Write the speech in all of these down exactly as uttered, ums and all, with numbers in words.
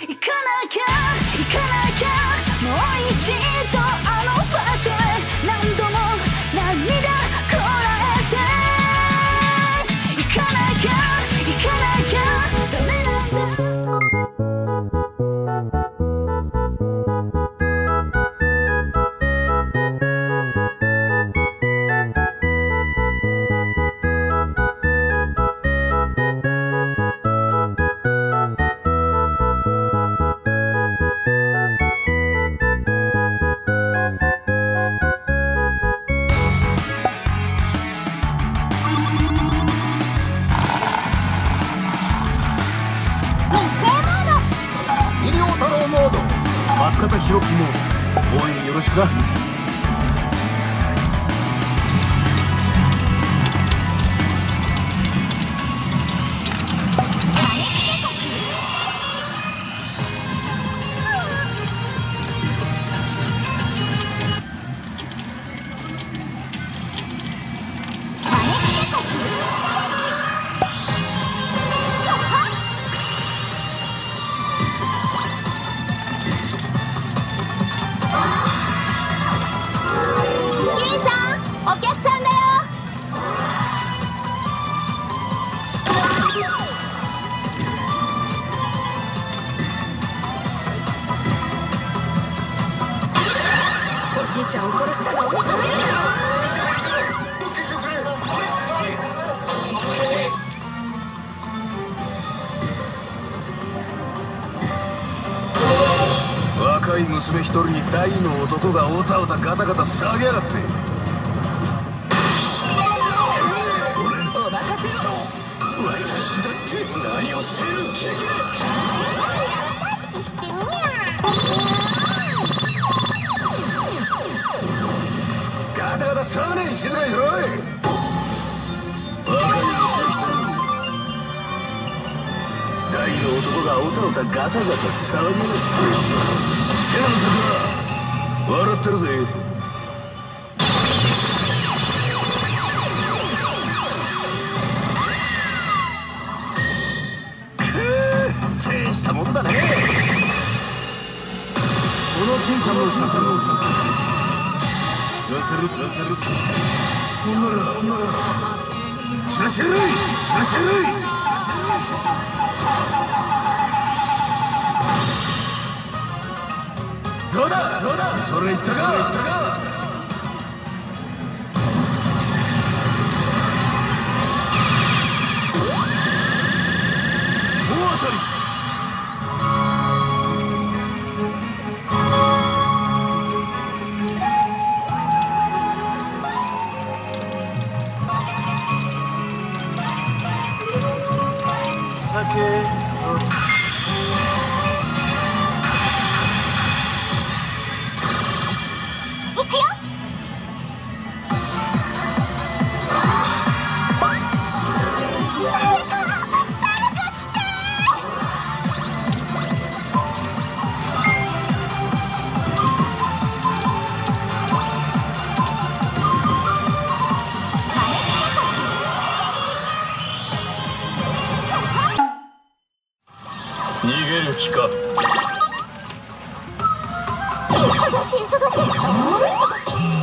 行かなきゃ行かなきゃもう一度あの場所へ何度も涙こらえて行かなきゃ行かなきゃダメなんだ。 松方弘樹も応援よろしくな。 おじいちゃんを殺したのを認めるよ。 若い娘一人に大の男がおたおたガタガタ騒ぎやがって。 お任せを。 私だって何をする気だ。ガタガタ騒がねえ、静かにしろい。若い娘一人に大の男がおたおたガタガタ騒ぎやがって。せやの先は笑ってるぜ。大したもんだね。この金さんの写真を出せる出せる。ほんならほんなら散らしてるい散らしてるい。どうだどうだそれ言ったか言ったか。大当たり。逃げる気か。 忙しい忙しい忙しい。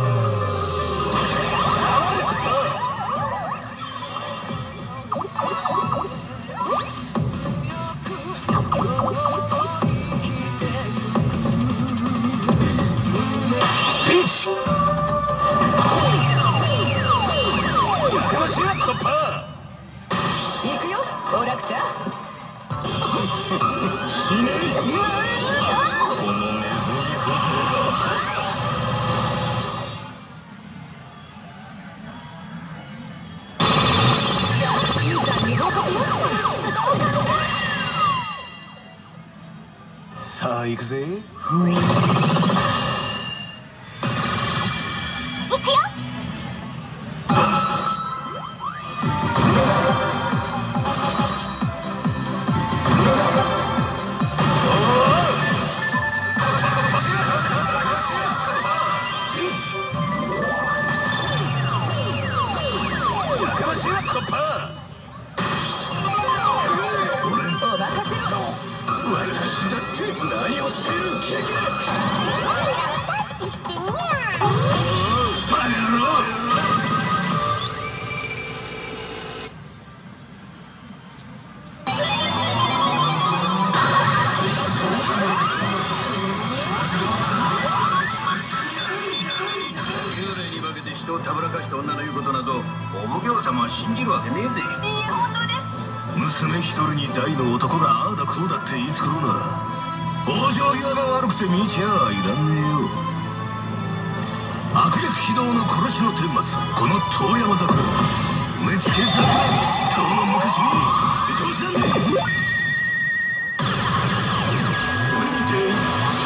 行くよオラクちゃん。 死ねい。このネズミこそが。さあ行くぜ。 行くよ。 私私だって何をしている。バカ野郎。人をたぶらかした女の言うことなどお奉行様は信じるわけねえで。 えー、本当です。 娘一人に大の男がああだこうだって言いつくろうな。往生際が悪くて見ちゃいらんねえよ。悪逆非道の殺しの顛末、この遠山桜埋めつけ桜遠の昔にどうしたんだ。これにて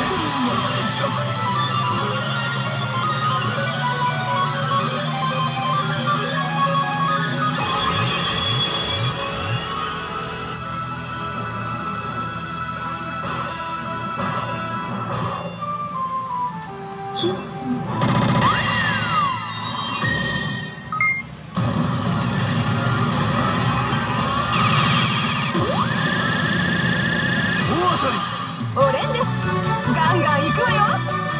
おれんです。ガンガン行くわよ。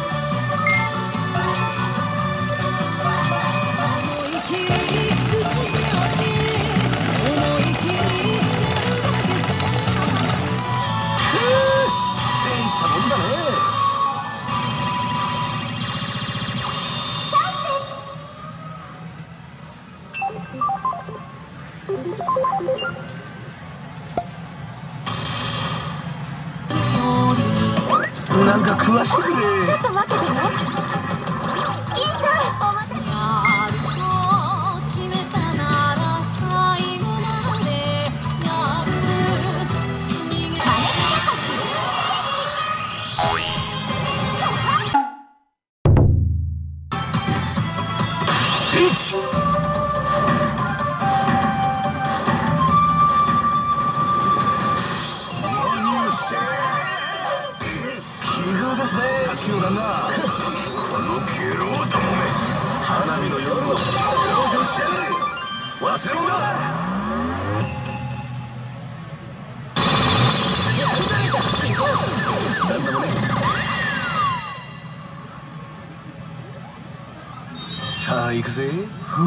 なんか食わしてくれ。 ちょっと待っててね。銀さん、お待たせ。やると決めたなら最後までやる。逃げられなかった。 このゲロどもめ、花見の夜を表彰してやる。忘れ物だ。なんだもね。さあ行くぜ。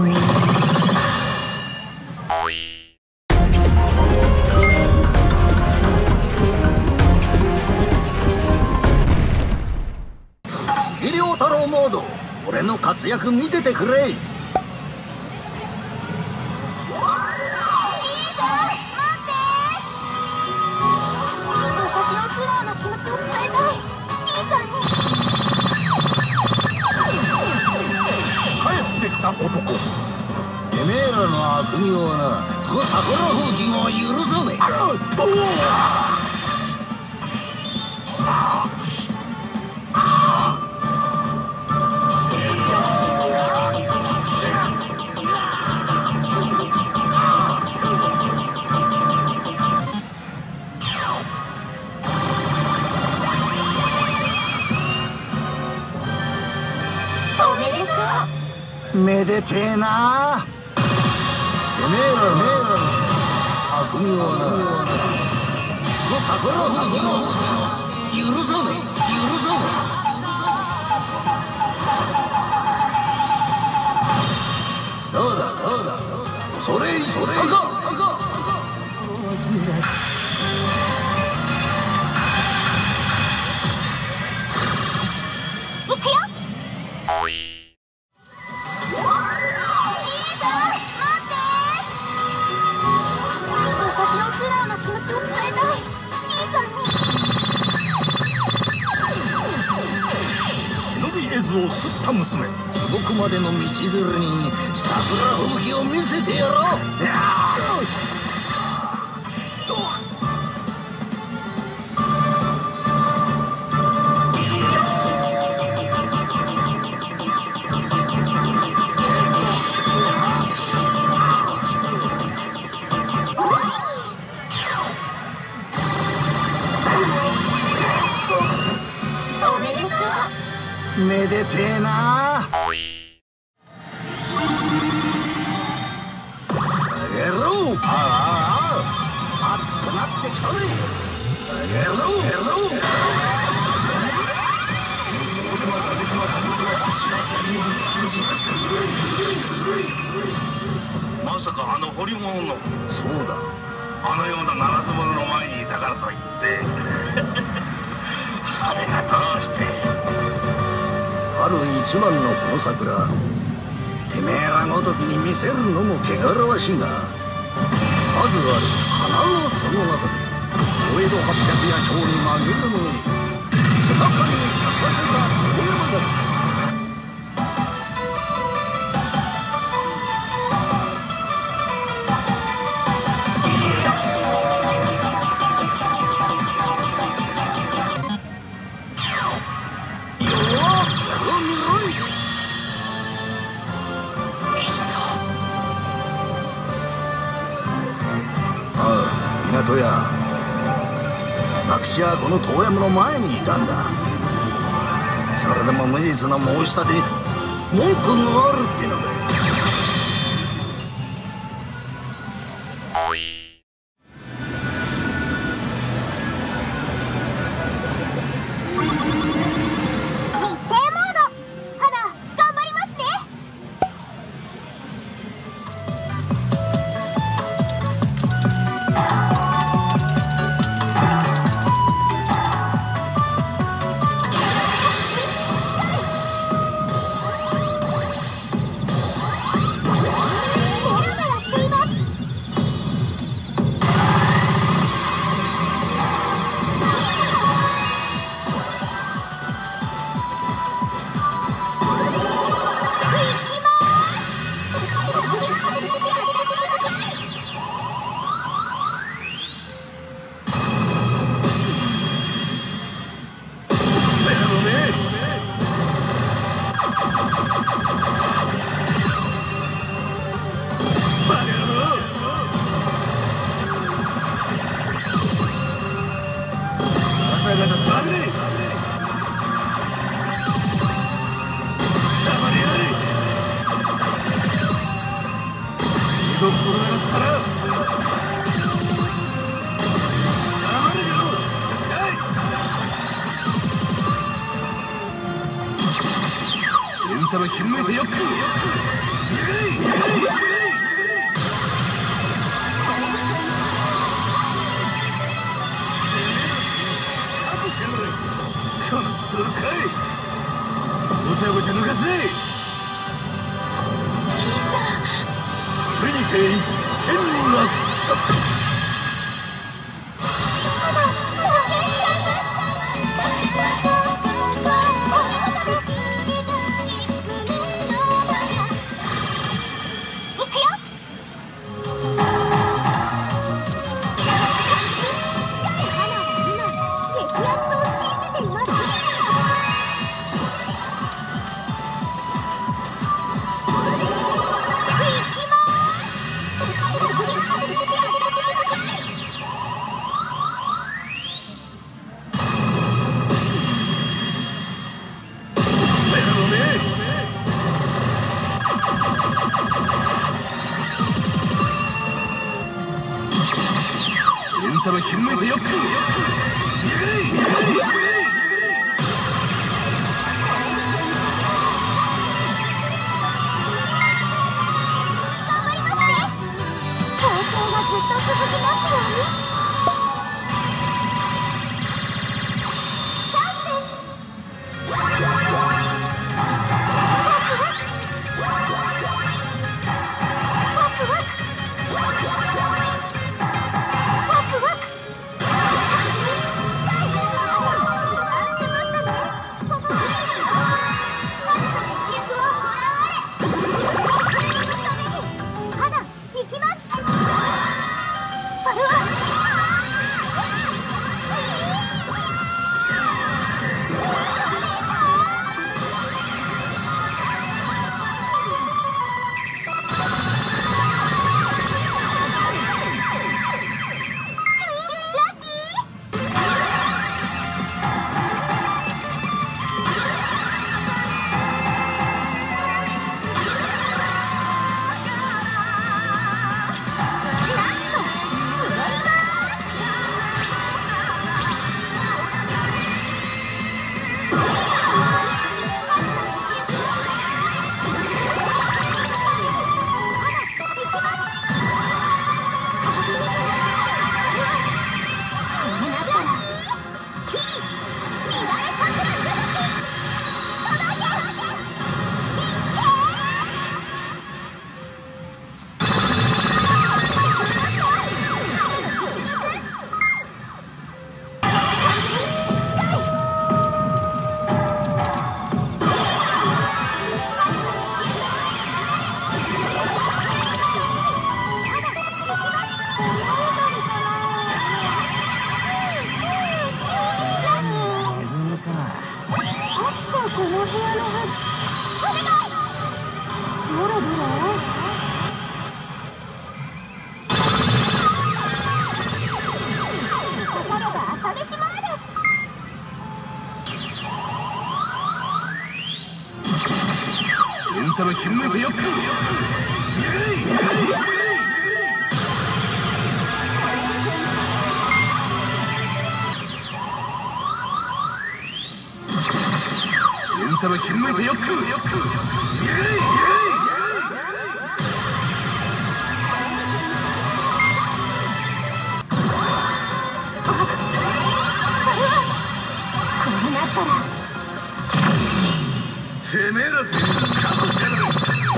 太郎モード、俺の活躍見ててくれ。男、てめえらの悪行はな、その桜風紀も許さねえ。めでてえな。てめえらの悪行はな、その桜吹雪も許さねえ、許さねえ。どうだどうだ、それそれ赤赤行くよ。をすった娘、地獄までの道連れに桜吹雪を見せてやろう。めでてえな。やろう。ああ、熱くなってきたね。 やろうやろう。まさかあの堀物の。そうだ、あのようなならず者の前にいたからといってそれがどうして。春一番のこの桜、てめえらごときに見せるのも汚らわしいが、まずある花のその中でお江戸八百夜町に紛れものに背中に咲かせた遠山だ。港屋、私はこの遠山の前にいたんだ。それでも無実の申し立てに文句があるってのか。 What? んたのひんむいてよくうんたのひんむいてよくてめえらぜカモしやがる。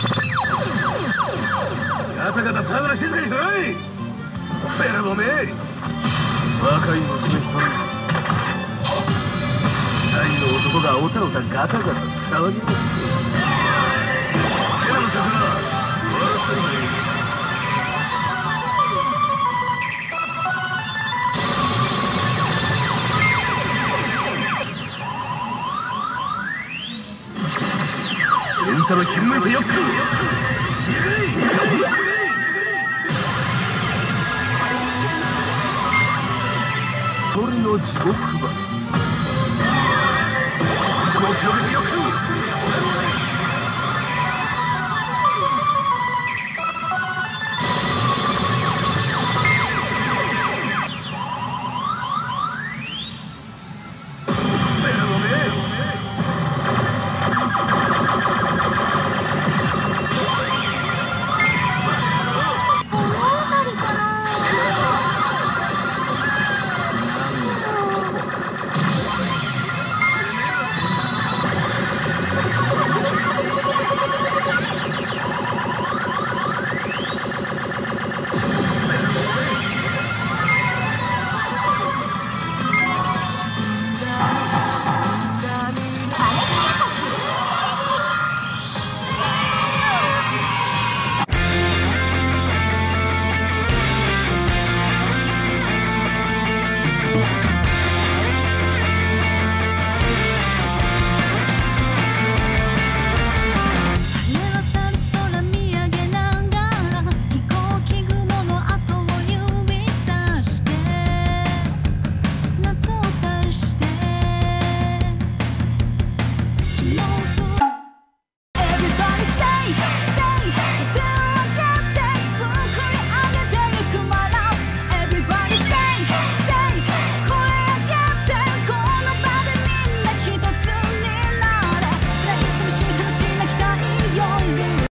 ガタガタ騒ぐな、静かにしろい。べらぼめ若い娘一人大の男がおたおたガタガタ騒ぎます。セナの桜終わらせるまでうんたのひんむいてよく一人の地獄場いつも広げてよく